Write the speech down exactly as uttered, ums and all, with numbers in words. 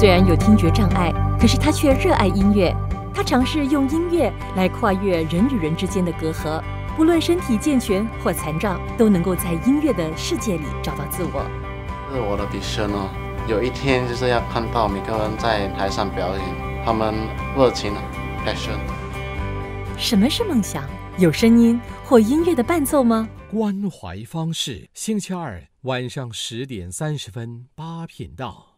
虽然有听觉障碍，可是他却热爱音乐。他尝试用音乐来跨越人与人之间的隔阂，不论身体健全或残障，都能够在音乐的世界里找到自我。 是我的 vision 哦，有一天就是要看到每个人在台上表演，他们热情 passion。 什么是梦想？有声音或音乐的伴奏吗？ 关怀方式，星期二晚上十点三十分八频道。